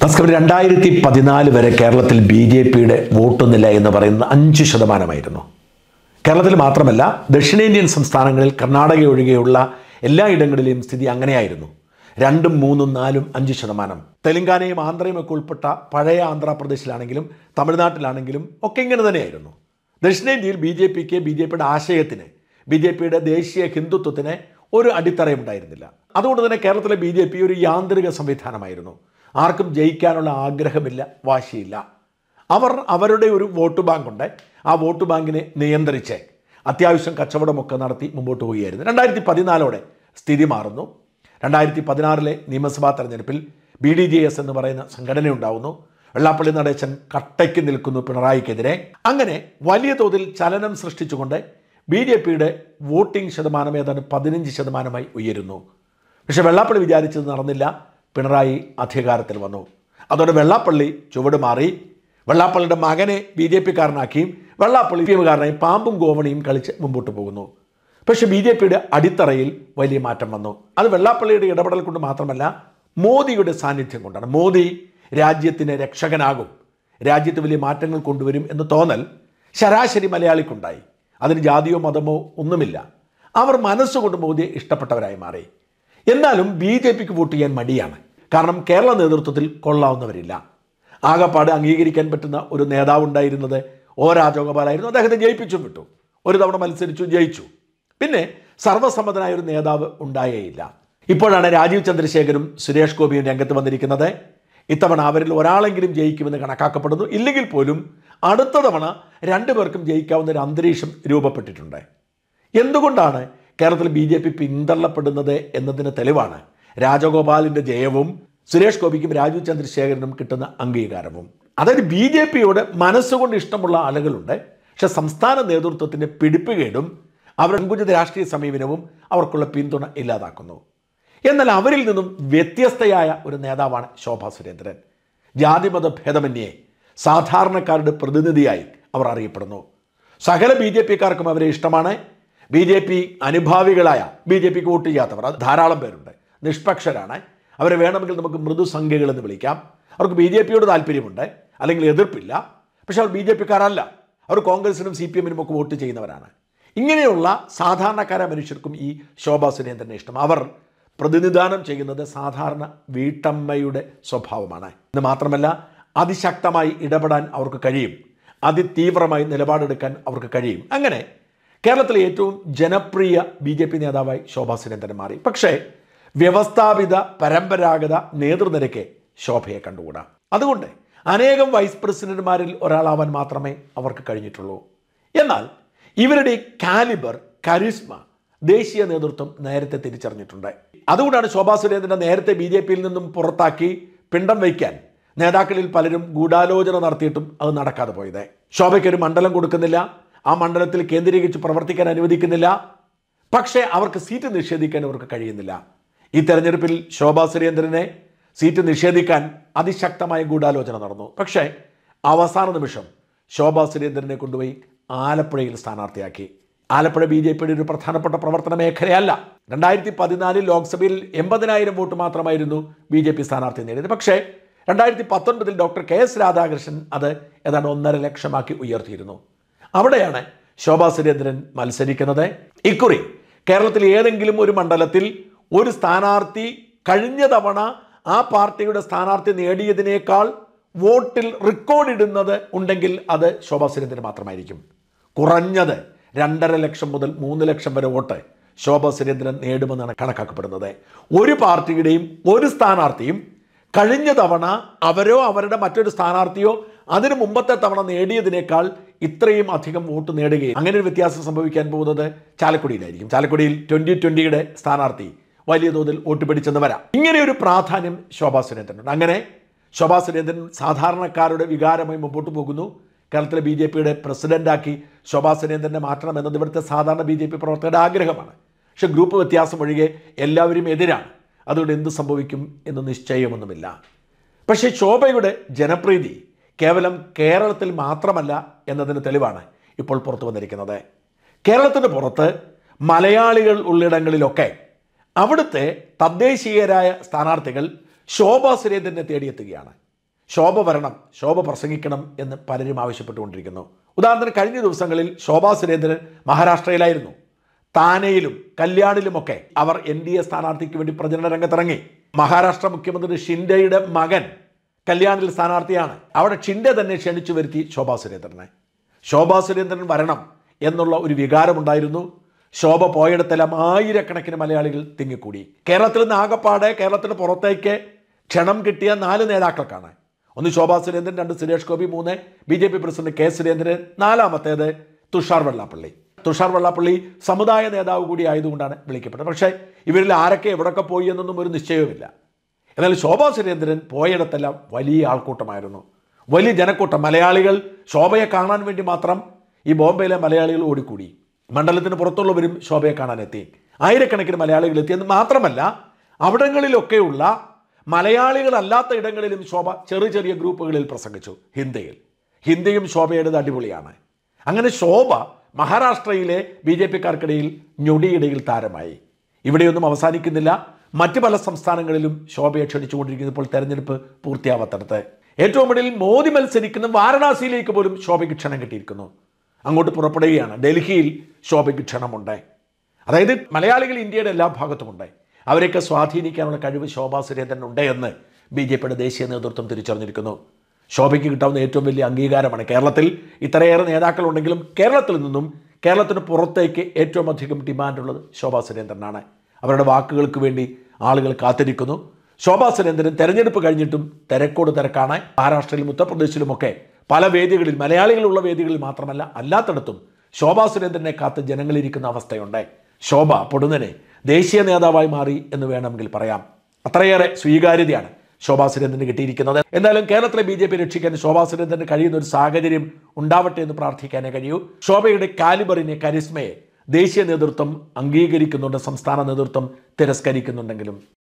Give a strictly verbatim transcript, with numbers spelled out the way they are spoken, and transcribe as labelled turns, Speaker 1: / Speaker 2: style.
Speaker 1: നമസ്കാരം. രണ്ടായിരത്തി പതിനാല് വരെ കേരളത്തിൽ ബി ജെ പിയുടെ വോട്ട് നില എന്ന് പറയുന്നത് അഞ്ച് ശതമാനമായിരുന്നു. കേരളത്തിൽ മാത്രമല്ല, ദക്ഷിണേന്ത്യൻ സംസ്ഥാനങ്ങളിൽ കർണാടക ഒഴികെയുള്ള എല്ലായിടങ്ങളിലെയും സ്ഥിതി അങ്ങനെയായിരുന്നു. രണ്ടും മൂന്നും നാലും അഞ്ച് ശതമാനം. തെലങ്കാനയും ആന്ധ്രയും ഒക്കെ ഉൾപ്പെട്ട പഴയ ആന്ധ്രാപ്രദേശിലാണെങ്കിലും തമിഴ്നാട്ടിലാണെങ്കിലും ഒക്കെ ഇങ്ങനെ തന്നെയായിരുന്നു. ദക്ഷിണേന്ത്യയിൽ ബി ജെ പിക്ക് ബി ജെ പിയുടെ ആശയത്തിന്, ബി ജെ പിയുടെ ദേശീയ ഹിന്ദുത്വത്തിന് ഒരു അടിത്തറയുണ്ടായിരുന്നില്ല. അതുകൊണ്ട് തന്നെ കേരളത്തിലെ ബി ജെ പി ഒരു യാന്ത്രിക സംവിധാനമായിരുന്നു. ആർക്കും ജയിക്കാനുള്ള ആഗ്രഹമില്ല, വാശിയില്ല. അവർ അവരുടെ ഒരു വോട്ട് ബാങ്കുണ്ട്. ആ വോട്ട് ബാങ്കിനെ നിയന്ത്രിച്ച് അത്യാവശ്യം കച്ചവടമൊക്കെ നടത്തി മുമ്പോട്ട് പോവുകയായിരുന്നു. രണ്ടായിരത്തി പതിനാലോടെ സ്ഥിതി മാറുന്നു. രണ്ടായിരത്തി പതിനാറിലെ നിയമസഭാ തെരഞ്ഞെടുപ്പിൽ ബി ഡി ജെ എസ് എന്ന് പറയുന്ന സംഘടന ഉണ്ടാവുന്നു. വെള്ളാപ്പള്ളി നടേശൻ കട്ടയ്ക്ക് നിൽക്കുന്നു പിണറായിക്കെതിരെ. അങ്ങനെ വലിയ തോതിൽ ചലനം സൃഷ്ടിച്ചുകൊണ്ട് ബി ജെ പിയുടെ വോട്ടിംഗ് ശതമാനം ഏതാണ്ട് പതിനഞ്ച് ശതമാനമായി ഉയരുന്നു. പക്ഷേ വെള്ളാപ്പള്ളി വിചാരിച്ചത് നടന്നില്ല. പിണറായി അധികാരത്തിൽ വന്നു. അതോടെ വെള്ളാപ്പള്ളി ചുവട് മാറി. വെള്ളാപ്പള്ളിയുടെ മകനെ ബി ജെ പിക്കാരനാക്കിയും വെള്ളാപ്പള്ളി പി എമ്മുകാരനായി പാമ്പും ഗോവണിയും കളിച്ച് മുമ്പോട്ട് പോകുന്നു. പക്ഷേ ബി ജെ പിയുടെ അടിത്തറയിൽ വലിയ മാറ്റം വന്നു. അത് വെള്ളാപ്പള്ളിയുടെ ഇടപെടൽ കൊണ്ട് മാത്രമല്ല, മോദിയുടെ സാന്നിധ്യം കൊണ്ടാണ്. മോദി രാജ്യത്തിന് രക്ഷകനാകും, രാജ്യത്ത് വലിയ മാറ്റങ്ങൾ കൊണ്ടുവരും എന്ന് തോന്നൽ ശരാശരി മലയാളിക്കുണ്ടായി. അതിന് ജാതിയോ മതമോ ഒന്നുമില്ല. അവർ മനസ്സുകൊണ്ട് മോദിയെ ഇഷ്ടപ്പെട്ടവരായി മാറി. എന്നാലും ബി ജെ പിക്ക് വോട്ട് ചെയ്യാൻ മടിയാണ്. കാരണം കേരള നേതൃത്വത്തിൽ കൊള്ളാവുന്നവരില്ല. ആകപ്പാട് അംഗീകരിക്കാൻ പറ്റുന്ന ഒരു നേതാവുണ്ടായിരുന്നത് ഒ രാജഗോപാലായിരുന്നു. അദ്ദേഹത്തെ ജയിപ്പിച്ചും വിട്ടു. ഒരു തവണ മത്സരിച്ചു, ജയിച്ചു. പിന്നെ സർവ്വസമ്മതനായ ഒരു നേതാവ് ഉണ്ടായേയില്ല. ഇപ്പോഴാണ് രാജീവ് ചന്ദ്രശേഖരും സുരേഷ് ഗോപിയും രംഗത്ത് വന്നിരിക്കുന്നത്. ഇത്തവണ അവരിൽ ഒരാളെങ്കിലും ജയിക്കുമെന്ന് കണക്കാക്കപ്പെടുന്നു. ഇല്ലെങ്കിൽ പോലും അടുത്ത തവണ രണ്ടു പേർക്കും ജയിക്കാവുന്ന ഒരു അന്തരീക്ഷം രൂപപ്പെട്ടിട്ടുണ്ട്. എന്തുകൊണ്ടാണ് കേരളത്തിൽ ബി ജെ പി പിന്തള്ളപ്പെടുന്നത് എന്നതിന് തെളിവാണ് രാജഗോപാലിൻ്റെ ജയവും സുരേഷ് ഗോപിക്കും രാജീവ് ചന്ദ്രശേഖരനും കിട്ടുന്ന അംഗീകാരവും. അതായത് ബി ജെ പിയോട് മനസ്സുകൊണ്ട് ഇഷ്ടമുള്ള ആളുകളുണ്ട്. പക്ഷെ സംസ്ഥാന നേതൃത്വത്തിൻ്റെ പിടിപ്പുകേടും അവരുടെ സങ്കുചിത രാഷ്ട്രീയ സമീപനവും അവർക്കുള്ള പിന്തുണ ഇല്ലാതാക്കുന്നു. എന്നാൽ അവരിൽ നിന്നും വ്യത്യസ്തയായ ഒരു നേതാവാണ് ശോഭാ സുരേന്ദ്രൻ. ജാതിമത ഭേദമന്യേ സാധാരണക്കാരുടെ പ്രതിനിധിയായി അവർ അറിയപ്പെടുന്നു. സകല ബി ജെ പിക്കാർക്കും അവരെ ഇഷ്ടമാണ്. ബി ജെ പി അനുഭാവികളായ ബി ജെ പിക്ക് വോട്ട് ചെയ്യാത്തവർ അത് ധാരാളം പേരുണ്ട്. നിഷ്പക്ഷരാണ്. അവരെ വേണമെങ്കിൽ നമുക്ക് മൃദുസംഖ്യകളെന്ന് വിളിക്കാം. അവർക്ക് ബി ജെ പിയോട് താല്പര്യമുണ്ട്, അല്ലെങ്കിൽ എതിർപ്പില്ല. പക്ഷെ അവർ ബി ജെ പിക്കാരല്ല. അവർ കോൺഗ്രസിനും സി പി എമ്മിനും ഒക്കെ വോട്ട് ചെയ്യുന്നവരാണ്. ഇങ്ങനെയുള്ള സാധാരണക്കാരായ മനുഷ്യർക്കും ഈ ശോഭാ സുരേന്ദ്രനെ ഇഷ്ടം. അവർ പ്രതിനിധാനം ചെയ്യുന്നത് സാധാരണ വീട്ടമ്മയുടെ സ്വഭാവമാണ്. ഇത് മാത്രമല്ല, അതിശക്തമായി ഇടപെടാൻ അവർക്ക് കഴിയും. അതിതീവ്രമായി നിലപാടെടുക്കാൻ അവർക്ക് കഴിയും. അങ്ങനെ കേരളത്തിലെ ഏറ്റവും ജനപ്രിയ ബി ജെ പി നേതാവായി ശോഭാ സുരേന്ദ്രൻ മാറി. പക്ഷേ വ്യവസ്ഥാപിത പരമ്പരാഗത നേതൃനിരയ്ക്ക് ശോഭയെ കണ്ടുകൂടാ. അതുകൊണ്ട് അനേകം വൈസ് പ്രസിഡന്റുമാരിൽ ഒരാളാവാൻ മാത്രമേ അവർക്ക് കഴിഞ്ഞിട്ടുള്ളൂ. എന്നാൽ ഇവരുടെ കാലിബർ, കരിസ്മ ദേശീയ നേതൃത്വം നേരത്തെ തിരിച്ചറിഞ്ഞിട്ടുണ്ട്. അതുകൊണ്ടാണ് ശോഭാ സുരേന്ദ്രനെ നേരത്തെ ബി ജെ പിയിൽ നിന്നും പുറത്താക്കി പിണ്ടം വയ്ക്കാൻ നേതാക്കളിൽ പലരും ഗൂഢാലോചന നടത്തിയിട്ടും അത് നടക്കാതെ പോയത്. ശോഭയ്ക്കൊരു മണ്ഡലം കൊടുക്കുന്നില്ല, ആ മണ്ഡലത്തിൽ കേന്ദ്രീകരിച്ച് പ്രവർത്തിക്കാൻ അനുവദിക്കുന്നില്ല. പക്ഷേ അവർക്ക് സീറ്റ് നിഷേധിക്കാൻ അവർക്ക് കഴിയുന്നില്ല. ഈ തെരഞ്ഞെടുപ്പിൽ ശോഭാ സുരേന്ദ്രനെ സീറ്റ് നിഷേധിക്കാൻ അതിശക്തമായ ഗൂഢാലോചന നടന്നു. പക്ഷേ അവസാന നിമിഷം ശോഭാ സുരേന്ദ്രനെ കൊണ്ടുപോയി ആലപ്പുഴയിൽ സ്ഥാനാർത്ഥിയാക്കി. ആലപ്പുഴ ബി ജെ പിയുടെ ഒരു പ്രധാനപ്പെട്ട പ്രവർത്തന മേഖലയല്ല. രണ്ടായിരത്തി പതിനാലിൽ ലോക്സഭയിൽ എൺപതിനായിരം വോട്ട് മാത്രമായിരുന്നു ബി ജെ പി സ്ഥാനാർത്ഥി നേടിയത്. പക്ഷേ രണ്ടായിരത്തി പത്തൊൻപതിൽ ഡോക്ടർ കെ എസ് രാധാകൃഷ്ണൻ അത് ഏതാണ്ട് ഒന്നര ലക്ഷമാക്കി ഉയർത്തിയിരുന്നു. അവിടെയാണ് ശോഭാ സുരേന്ദ്രൻ മത്സരിക്കുന്നത്. ഇക്കുറി കേരളത്തിൽ ഏതെങ്കിലും ഒരു മണ്ഡലത്തിൽ ഒരു സ്ഥാനാർത്ഥി കഴിഞ്ഞ തവണ ആ പാർട്ടിയുടെ സ്ഥാനാർത്ഥി നേടിയതിനേക്കാൾ വോട്ടിൽ റെക്കോർഡിടുന്നത് ഉണ്ടെങ്കിൽ അത് ശോഭാ സുരേന്ദ്രൻ മാത്രമായിരിക്കും. കുറഞ്ഞത് രണ്ടര ലക്ഷം മുതൽ മൂന്ന് ലക്ഷം വരെ വോട്ട് ശോഭാ സുരേന്ദ്രൻ നേടുമെന്നാണ് കണക്കാക്കപ്പെടുന്നത്. ഒരു പാർട്ടിയുടെയും ഒരു സ്ഥാനാർത്ഥിയും കഴിഞ്ഞ തവണ അവരോ അവരുടെ മറ്റൊരു സ്ഥാനാർത്ഥിയോ അതിന് മുമ്പത്തെ തവണ നേടിയതിനേക്കാൾ ഇത്രയും അധികം വോട്ട് നേടുകയും അങ്ങനെ ഒരു വ്യത്യാസം സംഭവിക്കാൻ പോകുന്നത് ചാലക്കുടിയിലായിരിക്കും. ചാലക്കുടിയിൽ ട്വൻ്റി ട്വൻ്റിയുടെ സ്ഥാനാർത്ഥി വലിയ തോതിൽ വോട്ട് പിടിച്ചെന്ന് വരാം. ഇങ്ങനെ ഒരു പ്രാധാന്യം ശോഭാ സുരേന്ദ്രനുണ്ട്. അങ്ങനെ ശോഭാ സുരേന്ദ്രൻ സാധാരണക്കാരുടെ വികാരമായി മുമ്പോട്ട് പോകുന്നു. കേരളത്തിലെ ബി ജെ പിയുടെ പ്രസിഡന്റാക്കി ശോഭാ സുരേന്ദ്രനെ മാറ്റണം എന്നത് ഇവിടുത്തെ സാധാരണ ബി ജെ പി പ്രവർത്തകരുടെ ആഗ്രഹമാണ്. പക്ഷെ ഗ്രൂപ്പ് വ്യത്യാസം ഒഴികെ എല്ലാവരും എതിരാണ്. അതുകൊണ്ട് എന്ത് സംഭവിക്കും എന്ന് നിശ്ചയമൊന്നുമില്ല. പക്ഷേ ശോഭയുടെ ജനപ്രീതി കേവലം കേരളത്തിൽ മാത്രമല്ല എന്നതിന് തെളിവാണ് ഇപ്പോൾ പുറത്തു വന്നിരിക്കുന്നത്. കേരളത്തിന് പുറത്ത് മലയാളികൾ ഉള്ളിടങ്ങളിലൊക്കെ അവിടുത്തെ തദ്ദേശീയരായ സ്ഥാനാർത്ഥികൾ ശോഭാ സുരേന്ദ്രനെ തേടിയെത്തുകയാണ്. ശോഭ വരണം, ശോഭ പ്രസംഗിക്കണം എന്ന് പലരും ആവശ്യപ്പെട്ടുകൊണ്ടിരിക്കുന്നു. ഉദാഹരണത്തിന് കഴിഞ്ഞ ദിവസങ്ങളിൽ ശോഭാ സുരേന്ദ്രൻ മഹാരാഷ്ട്രയിലായിരുന്നു. താനെയിലും കല്യാണിലുമൊക്കെ അവർ എൻ ഡി എ സ്ഥാനാർത്ഥിക്ക് വേണ്ടി പ്രചരണ രംഗത്തിറങ്ങി. മഹാരാഷ്ട്ര മുഖ്യമന്ത്രി ഷിൻഡെയുടെ മകൻ കല്യാണിൽ സ്ഥാനാർത്ഥിയാണ്. അവിടെ ഷിൻഡെ തന്നെ ക്ഷണിച്ചു വരുത്തി ശോഭാ സുരേന്ദ്രനെ. ശോഭാ സുരേന്ദ്രൻ വരണം എന്നുള്ള ഒരു വികാരമുണ്ടായിരുന്നു. ശോഭ പോയിടത്തെല്ലാം ആയിരക്കണക്കിന് മലയാളികൾ തിങ്ങിക്കൂടി. കേരളത്തിൽ നിന്ന് ആകപ്പാടെ കേരളത്തിന് പുറത്തേക്ക് ക്ഷണം കിട്ടിയ നാല് നേതാക്കൾക്കാണ്. ഒന്ന് ശോഭാ സുരേന്ദ്രൻ, രണ്ട് സുരേഷ് ഗോപി, മൂന്ന് B J P president K Surendran, നാലാമത്തേത് തുഷാർ വെള്ളാപ്പള്ളി. തുഷാർ വെള്ളാപ്പള്ളി സമുദായ നേതാവ് കൂടി ആയതുകൊണ്ടാണ് വിളിക്കപ്പെട്ടത്. പക്ഷേ ഇവരിൽ ആരൊക്കെ എവിടെയൊക്കെ പോയി എന്നൊന്നും ഒരു നിശ്ചയവുമില്ല. എന്നാൽ ശോഭാ സുരേന്ദ്രൻ പോയിടത്തെല്ലാം വലിയ ആൾക്കൂട്ടമായിരുന്നു, വലിയ ജനക്കൂട്ടം. മലയാളികൾ ശോഭയെ കാണാൻ വേണ്ടി മാത്രം ഈ ബോംബെയിലെ മലയാളികൾ ഓടിക്കൂടി. മണ്ഡലത്തിന് പുറത്തുള്ളവരും ശോഭയെ കാണാനെത്തി. ആയിരക്കണക്കിന് മലയാളികൾ എത്തി. എന്ന് മാത്രമല്ല, അവിടങ്ങളിലൊക്കെയുള്ള മലയാളികളല്ലാത്ത ഇടങ്ങളിലും ശോഭ ചെറിയ ചെറിയ ഗ്രൂപ്പുകളിൽ പ്രസംഗിച്ചു. ഹിന്ദിയിൽ ഹിന്ദിയും ശോഭയുടേത് അടിപൊളിയാണ്. അങ്ങനെ ശോഭ മഹാരാഷ്ട്രയിലെ ബി ജെ പിക്കാർക്കിടയിൽ ഞൊടിയിടയിൽ താരമായി. ഇവിടെയൊന്നും അവസാനിക്കുന്നില്ല. മറ്റ് പല സംസ്ഥാനങ്ങളിലും ശോഭയെ ക്ഷണിച്ചുകൊണ്ടിരിക്കുന്നത്. ഇപ്പോൾ തെരഞ്ഞെടുപ്പ് പൂർത്തിയാവാത്തടത്ത് ഏറ്റവും ഒടുവിൽ മോദി മത്സരിക്കുന്ന വാരണാസിയിലേക്ക് പോലും ശോഭയ്ക്ക് ക്ഷണം കിട്ടിയിരിക്കുന്നു. അങ്ങോട്ട് പുറപ്പെടുകയാണ്. ഡൽഹിയിൽ ശോഭയ്ക്ക് ക്ഷണമുണ്ട്. അതായത് മലയാളികൾ ഇന്ത്യയുടെ എല്ലാ ഭാഗത്തുമുണ്ട്. അവരെയൊക്കെ സ്വാധീനിക്കാനുള്ള കഴിവ് ശോഭാ സുരേന്ദ്രൻ ഉണ്ട് എന്ന് ബി ജെ പിയുടെ ദേശീയ നേതൃത്വം തിരിച്ചറിഞ്ഞിരിക്കുന്നു. ശോഭയ്ക്ക് കിട്ടാവുന്ന ഏറ്റവും വലിയ അംഗീകാരമാണ്. കേരളത്തിൽ ഇത്രയേറെ നേതാക്കളുണ്ടെങ്കിലും കേരളത്തിൽ നിന്നും കേരളത്തിന് പുറത്തേക്ക് ഏറ്റവും അധികം ഡിമാൻഡുള്ളത് ശോഭാ സുരേന്ദ്രനാണ്. അവരുടെ വാക്കുകൾക്ക് വേണ്ടി ആളുകൾ കാത്തിരിക്കുന്നു. ശോഭാ സുരേന്ദ്രൻ തെരഞ്ഞെടുപ്പ് കഴിഞ്ഞിട്ടും തിരക്കോട് തിരക്കാണ്. മഹാരാഷ്ട്രയിലും ഉത്തർപ്രദേശിലുമൊക്കെ പല വേദികളിൽ, മലയാളികളുള്ള വേദികളിൽ മാത്രമല്ല അല്ലാത്തടത്തും ശോഭാ സുരേന്ദ്രനെ കാത്ത് ജനങ്ങളിരിക്കുന്ന അവസ്ഥയുണ്ട്. ശോഭ പൊടുന്നനെ ദേശീയ നേതാവായി മാറി എന്ന് വേണമെങ്കിൽ പറയാം. അത്രയേറെ സ്വീകാര്യതയാണ് ശോഭാ സുരേന്ദ്രന് കിട്ടിയിരിക്കുന്നത്. എന്തായാലും കേരളത്തിലെ ബി ജെ പി രക്ഷിക്കാൻ ശോഭാ സുരേന്ദ്രന് കഴിയുന്ന ഒരു സാഹചര്യം ഉണ്ടാവട്ടെ എന്ന് പ്രാർത്ഥിക്കാനേ കഴിയൂ. ശോഭയുടെ കാലിബറിനെ, കരിസ്മയെ ദേശീയ നേതൃത്വം അംഗീകരിക്കുന്നുണ്ട്, സംസ്ഥാന നേതൃത്വം തിരസ്കരിക്കുന്നുണ്ടെങ്കിലും